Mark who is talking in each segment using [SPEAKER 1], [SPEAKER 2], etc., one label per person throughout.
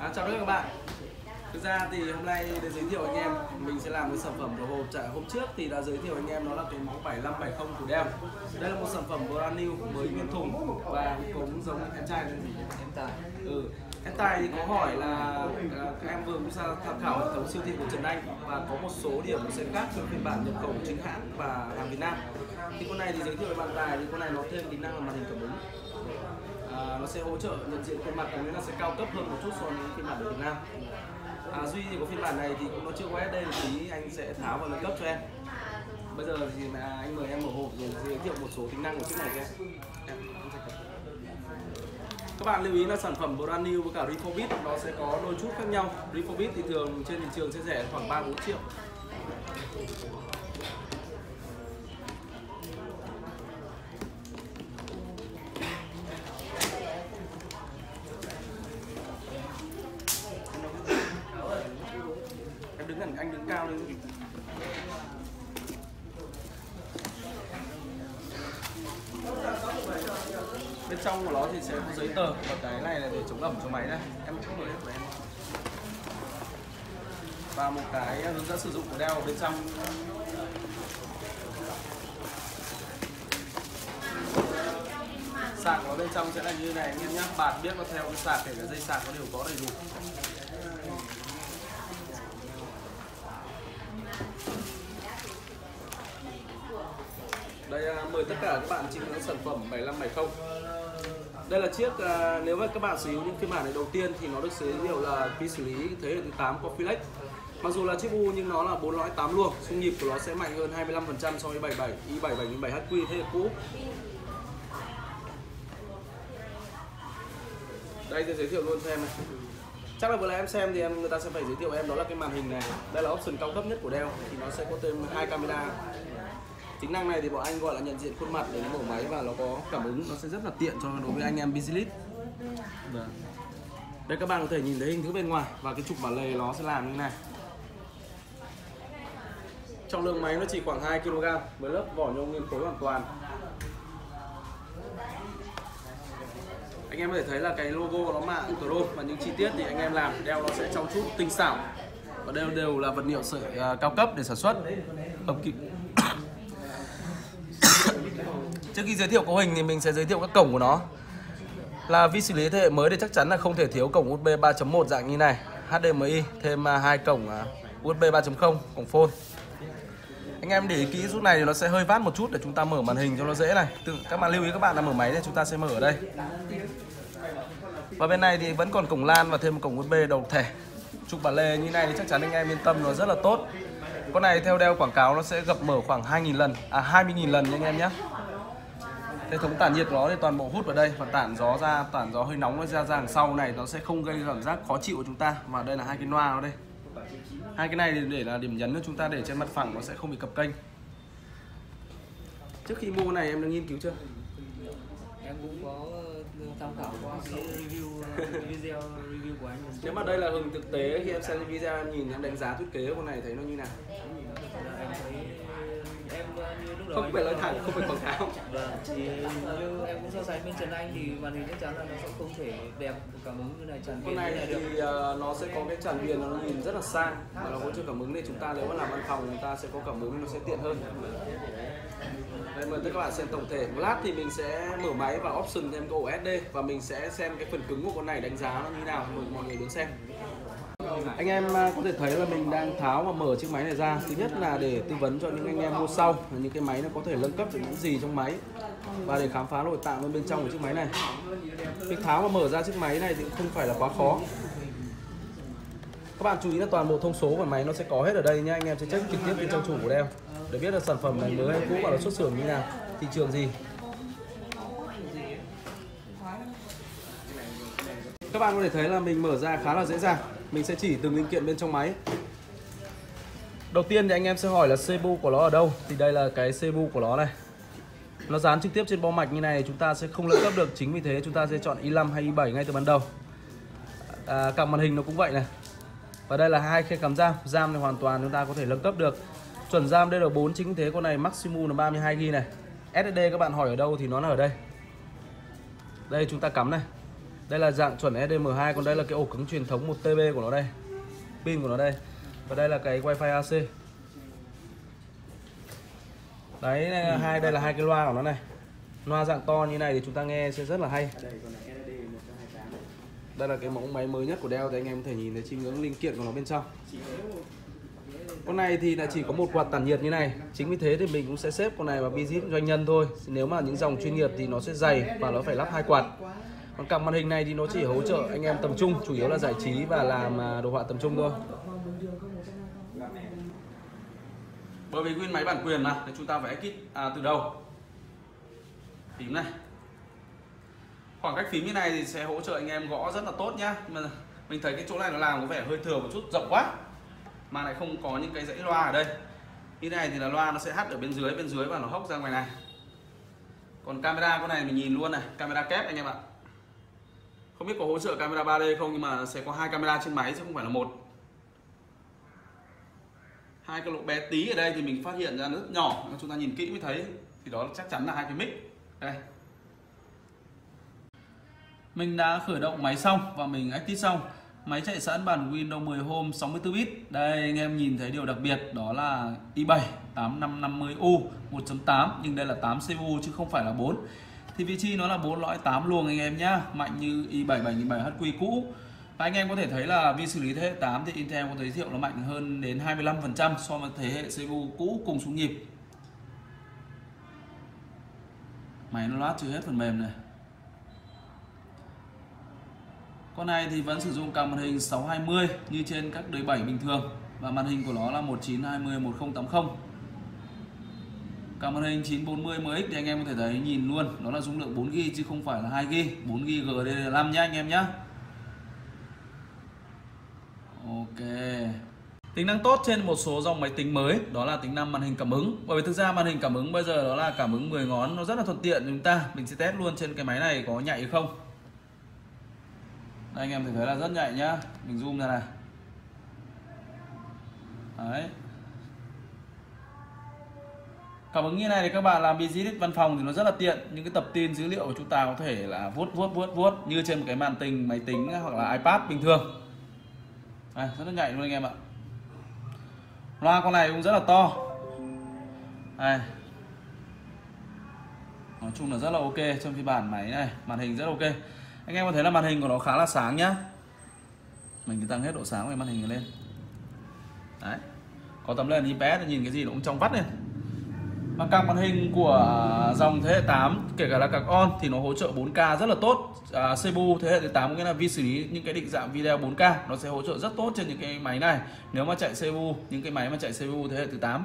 [SPEAKER 1] Chào tất cả các bạn. Thực ra thì hôm nay để giới thiệu anh em, mình sẽ làm cái sản phẩm đồ hộp. Hôm trước thì đã giới thiệu anh em đó là cái mẫu 7570 của Dell. Đây là một sản phẩm brand new mới nguyên thùng và cũng giống em trai là gì? Em tài. Em tài thì có hỏi là các em vừa cũng tham khảo hệ thống siêu thị của Trần Anh và có một số điểm nó sẽ khác với phiên bản nhập khẩu chính hãng và hàng Việt Nam. Thì con này thì giới thiệu với bạn tài thì con này nó thêm tính năng là màn hình cảm ứng. Nó sẽ hỗ trợ nhận diện khuôn mặt, có nghĩa là sẽ cao cấp hơn một chút so với phiên bản ở Việt Nam. Duy thì có phiên bản này thì cũng nó chưa có SD một tí, anh sẽ tháo và nâng cấp cho em. Bây giờ thì anh mời em mở hộp rồi giới thiệu một số tính năng của chiếc này cho em. Các bạn lưu ý là sản phẩm brand new với cả refurbish nó sẽ có đôi chút khác nhau. Refurbish thì thường trên thị trường sẽ rẻ khoảng 3-4 triệu. Anh đứng cao lên. Bên trong của nó thì sẽ có giấy tờ và cái này là để chống ẩm cho máy đây. Em cũng mở hết của em. Và một cái hướng dẫn sử dụng của Dell ở bên trong. Sạc ở bên trong sẽ là như này anh em nhé. Bạn biết nó theo cái sạc, kể cả dây sạc nó đều có đầy đủ. Đây, mời tất cả các bạn chiêm ngưỡng sản phẩm 7570. Đây là chiếc, nếu mà các bạn sử dụng những phiên bản này đầu tiên thì nó được giới thiệu là vi xử lý thế hệ thứ 8 Coffee Lake. Mặc dù là chiếc U nhưng nó là 4 lõi 8 luồng, xung nhịp của nó sẽ mạnh hơn 25% so với 77 i7-77HQ thế hệ cũ. Đây tôi giới thiệu luôn cho em này. Chắc là vừa nãy em xem thì người ta sẽ phải giới thiệu em đó là cái màn hình này. Đây là option cao cấp nhất của Dell, thì nó sẽ có thêm 2 camera. Tính năng này thì bọn anh gọi là nhận diện khuôn mặt để nó mở máy và nó có cảm ứng, nó sẽ rất là tiện cho đối với anh em business. Đây các bạn có thể nhìn thấy hình thức bên ngoài và cái trục bản lề nó sẽ làm như thế này. Trọng lượng máy nó chỉ khoảng 2 kg với lớp vỏ nhôm nguyên khối hoàn toàn. Anh em có thể thấy là cái logo nó mạ chrome và những chi tiết thì anh em làm đeo nó sẽ trau chuốt tinh xảo và đều là vật liệu sợi cao cấp để sản xuất. Trước khi giới thiệu cấu hình thì mình sẽ giới thiệu các cổng của nó. Là vi xử lý thế hệ mới thì chắc chắn là không thể thiếu cổng USB 3.1 dạng như này, HDMI, thêm 2 cổng USB 3.0, cổng phone. Anh em để ý kỹ giúp này thì nó sẽ hơi vát một chút để chúng ta mở màn hình cho nó dễ này. Các bạn lưu ý các bạn là mở máy thì chúng ta sẽ mở ở đây. Và bên này thì vẫn còn cổng LAN và thêm một cổng USB đầu thẻ. Trục bản lề như này thì chắc chắn anh em yên tâm nó rất là tốt. Con này theo Dell quảng cáo nó sẽ gập mở khoảng 20.000 lần nha anh em nhé. Hệ thống tản nhiệt của nó thì toàn bộ hút vào đây và tản gió hơi nóng nó ra đằng sau này, nó sẽ không gây cảm giác khó chịu của chúng ta. Và đây là hai cái loa nó đây. Hai cái này thì để là điểm nhấn của chúng ta để trên mặt phẳng nó sẽ không bị cập kênh. Trước khi mua này em đã nghiên cứu chưa?
[SPEAKER 2] Em cũng có tham khảo qua cái video review của anh.
[SPEAKER 1] Nếu mà đây là hình thực tế khi em xem video em nhìn em đánh giá thiết kế của này thấy nó như nào?
[SPEAKER 2] Em thấy em như lúc đầu
[SPEAKER 1] không phải nói thẳng, không phải quảng cáo.
[SPEAKER 2] Vâng, thì như em cũng so sánh bên Trần Anh thì màn hình chắc chắn là nó sẽ không thể đẹp cảm ứng như này, tràn
[SPEAKER 1] con này thì nó sẽ có cái tràn viền, nó nhìn rất là sang và nó hỗ trợ cảm ứng để chúng ta nếu mà làm văn phòng chúng ta sẽ có cảm ứng, nó sẽ tiện hơn. Đây, mời tất cả các bạn xem tổng thể. Một lát thì mình sẽ mở máy và option thêm ổ SD và mình sẽ xem cái phần cứng của con này đánh giá nó như nào, mời mọi người đến xem. Anh em có thể thấy là mình đang tháo và mở chiếc máy này ra. Thứ nhất là để tư vấn cho những anh em mua sau là những cái máy nó có thể nâng cấp được những gì trong máy và để khám phá nội tạng bên trong của chiếc máy này. Việc tháo và mở ra chiếc máy này thì cũng không phải là quá khó. Các bạn chú ý là toàn bộ thông số của máy nó sẽ có hết ở đây nhé. Anh em sẽ check trực tiếp bên trong chủ của Dell để biết là sản phẩm này mới hay cũ và nó xuất xưởng như nào, thị trường gì. Các bạn có thể thấy là mình mở ra khá là dễ dàng. Mình sẽ chỉ từng linh kiện bên trong máy. Đầu tiên thì anh em sẽ hỏi là CPU của nó ở đâu. Thì đây là cái CPU của nó này. Nó dán trực tiếp trên bo mạch như này, chúng ta sẽ không nâng cấp được. Chính vì thế chúng ta sẽ chọn i5 hay i7 ngay từ ban đầu. Cặp màn hình nó cũng vậy này. Và đây là hai khe cắm RAM. RAM này hoàn toàn chúng ta có thể nâng cấp được. Chuẩn RAM DDR4, chính thế con này maximum là 32GB này. SSD các bạn hỏi ở đâu thì nó là ở đây. Đây chúng ta cắm này. Đây là dạng chuẩn SDM2, còn đây là cái ổ cứng truyền thống 1TB của nó đây. Pin của nó đây. Và đây là cái Wi-Fi AC. Đấy, đây là hai cái loa của nó này. Loa dạng to như này thì chúng ta nghe sẽ rất là hay. Đây là cái mẫu máy mới nhất của Dell, thì anh em có thể nhìn thấy chi ngưỡng linh kiện của nó bên trong. Con này thì là chỉ có một quạt tản nhiệt như này. Chính vì thế thì mình cũng sẽ xếp con này vào visit doanh nhân thôi. Nếu mà những dòng chuyên nghiệp thì nó sẽ dày và nó phải lắp 2 quạt. Còn cặp màn hình này thì nó chỉ hỗ trợ anh em tầm trung, chủ yếu là giải trí và làm đồ họa tầm trung thôi. Bởi vì nguyên máy bản quyền mà, thì chúng ta phải kit từ đầu. Phím này. Khoảng cách phím như này thì sẽ hỗ trợ anh em gõ rất là tốt nhá. Nhưng mà mình thấy cái chỗ này nó làm có vẻ hơi thừa một chút, rộng quá. Mà lại không có những cái dãy loa ở đây. Như này thì là loa nó sẽ hắt ở bên dưới và nó hốc ra ngoài này. Còn camera con này mình nhìn luôn này, camera kép anh em ạ. Không biết có hỗ trợ camera 3D không, nhưng mà sẽ có 2 camera trên máy chứ không phải là một. Hai cái lỗ bé tí ở đây thì mình phát hiện ra nó rất nhỏ, chúng ta nhìn kỹ mới thấy. Thì đó chắc chắn là 2 cái mic. Đây. Mình đã khởi động máy xong và mình active xong. Máy chạy sẵn bản Windows 10 Home 64 bit. Đây anh em nhìn thấy điều đặc biệt đó là i7 8550U 1.8, nhưng đây là 8 CPU chứ không phải là 4. Thì vị trí nó là 4 lõi 8 luồng anh em nhá, mạnh như i7 77HQ cũ. Và anh em có thể thấy là vi xử lý thế hệ 8 thì Intel có giới thiệu nó mạnh hơn đến 25% so với thế hệ CPU cũ cùng số nhịp. Máy nó loát chưa hết phần mềm này. Con này thì vẫn sử dụng card màn hình 620 như trên các đời 7 bình thường. Và màn hình của nó là 1920-1080. Card màn hình 940MX thì anh em có thể thấy nhìn luôn, nó là dung lượng 4GB chứ không phải là 2GB, 4GB GDDR5 nhá anh em nhá. Ok. Tính năng tốt trên một số dòng máy tính mới đó là tính năng màn hình cảm ứng. Bởi vì thực ra màn hình cảm ứng bây giờ đó là cảm ứng 10 ngón, nó rất là thuận tiện cho chúng ta. Mình sẽ test luôn trên cái máy này có nhạy hay không. Đây anh em thấy là rất nhạy nhá. Mình zoom ra này. Đấy. Cảm ứng như này thì các bạn làm business văn phòng thì nó rất là tiện. Những cái tập tin dữ liệu của chúng ta có thể là vuốt như trên một cái màn hình máy tính hoặc là iPad bình thường. Đây, rất là nhạy luôn anh em ạ. Loa con này cũng rất là to. Đây. Nói chung là rất là ok trong phiên bản máy này, màn hình rất ok. Anh em có thấy là màn hình của nó khá là sáng nhá. Mình tăng hết độ sáng của màn hình lên. Đấy. Có tấm lên IPS nhìn cái gì nó cũng trong vắt lên. Và các màn hình của dòng thế hệ 8 kể cả là các on thì nó hỗ trợ 4K rất là tốt. CPU thế hệ thứ 8 nghĩa là vi xử lý những cái định dạng video 4K nó sẽ hỗ trợ rất tốt trên những cái máy này. Nếu mà chạy CPU, những cái máy mà chạy CPU thế hệ thứ 8.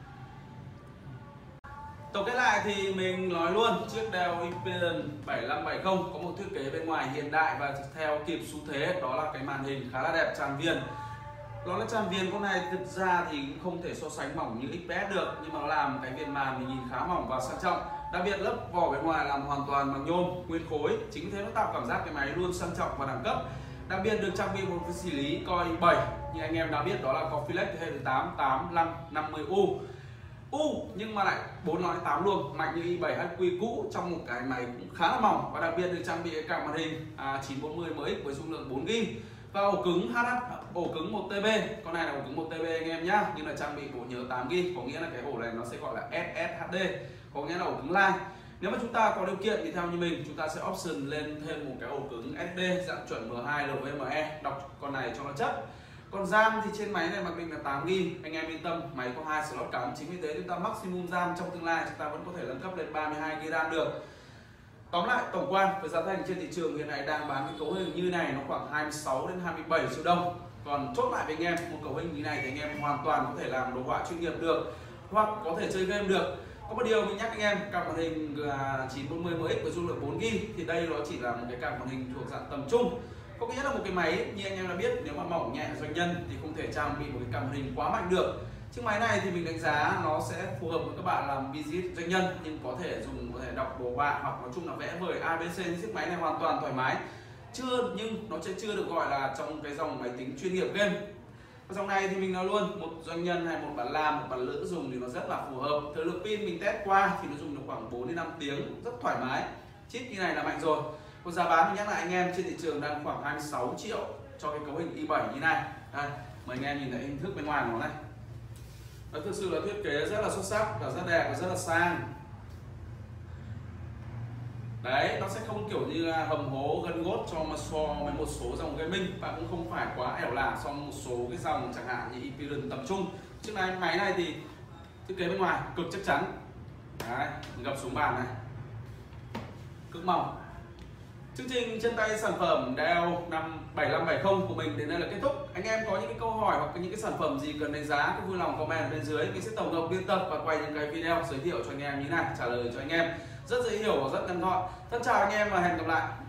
[SPEAKER 1] Tổng kết lại thì mình nói luôn, chiếc Dell Inspiron 7570 có một thiết kế bên ngoài hiện đại và theo kịp xu thế, đó là cái màn hình khá là đẹp, tràn viền. Nó là tràn viền, con này thực ra thì cũng không thể so sánh mỏng như XPS được, nhưng mà nó làm cái viền màn thì nhìn khá mỏng và sang trọng. Đặc biệt lớp vỏ bên ngoài làm hoàn toàn bằng nhôm nguyên khối, chính vì thế nó tạo cảm giác cái máy luôn sang trọng và đẳng cấp. Đặc biệt được trang bị một cái xử lý Core i7 như anh em đã biết, đó là Core Flex thế hệ thứ 8 8550U. Nhưng mà lại 4 lõi 8 luồng, mạnh như i7HQ cũ trong một cái máy cũng khá là mỏng. Và đặc biệt được trang bị cái card màn hình 940MX với dung lượng 4GB và ổ cứng ổ cứng 1TB. Con này là ổ cứng 1TB anh em nhá, nhưng là trang bị bộ nhớ 8GB, có nghĩa là cái ổ này nó sẽ gọi là SSHD, có nghĩa là ổ cứng live. Nếu mà chúng ta có điều kiện thì theo như mình, chúng ta sẽ option lên thêm một cái ổ cứng SD dạng chuẩn M2 NVMe, đọc con này cho nó chất. Còn RAM thì trên máy này mặc định là 8GB, anh em yên tâm, máy có 2 slot cắm, chính vì thế chúng ta maximum RAM trong tương lai chúng ta vẫn có thể nâng cấp lên 32GB RAM được. Tóm lại tổng quan với giá thành trên thị trường hiện nay đang bán cái cấu hình như này nó khoảng 26 đến 27 triệu đồng. Còn chốt lại với anh em, một cấu hình như này thì anh em hoàn toàn có thể làm đồ họa chuyên nghiệp được hoặc có thể chơi game được. Có một điều mình nhắc anh em, card màn hình 940MX với dung lượng 4GB thì đây nó chỉ là một cái card màn hình thuộc dạng tầm trung. Có nghĩa là một cái máy như anh em đã biết, nếu mà mỏng nhẹ doanh nhân thì không thể trang bị một cái card màn hình quá mạnh được. Chiếc máy này thì mình đánh giá nó sẽ phù hợp với các bạn làm business doanh nhân, nhưng có thể dùng, có thể đọc đồ họa hoặc nói chung là vẽ vời ABC. Chiếc máy này hoàn toàn thoải mái, nhưng nó sẽ chưa được gọi là trong cái dòng máy tính chuyên nghiệp game. Và dòng này thì mình nói luôn, một doanh nhân hay một bạn làm, một bạn nữ dùng thì nó rất là phù hợp. Thời lượng pin mình test qua thì nó dùng được khoảng 4 đến 5 tiếng rất thoải mái. Chip như này là mạnh rồi. Còn giá bán thì nhắc lại anh em, trên thị trường đang khoảng 26 triệu cho cái cấu hình i7 như này. Đây, mời anh em nhìn thấy hình thức bên ngoài của nó này. Nó thực sự là thiết kế rất là xuất sắc và rất đẹp và rất là sang. Đấy, nó sẽ không kiểu như hầm hố gân gốt so với một số dòng gaming, và cũng không phải quá ẻo lả so với một số cái dòng chẳng hạn như Hyperion tầm trung. Chiếc máy này thì thiết kế bên ngoài cực chắc chắn. Đấy, gập xuống bàn này, cực mỏng. Chương trình chân tay sản phẩm Dell 7570 của mình đến đây là kết thúc. Anh em có những cái câu hỏi hoặc những cái sản phẩm gì cần đánh giá cũng vui lòng comment bên dưới, mình sẽ tổng hợp biên tập và quay những cái video giới thiệu cho anh em như này, trả lời cho anh em rất dễ hiểu và rất ngắn gọn. Thân chào anh em và hẹn gặp lại.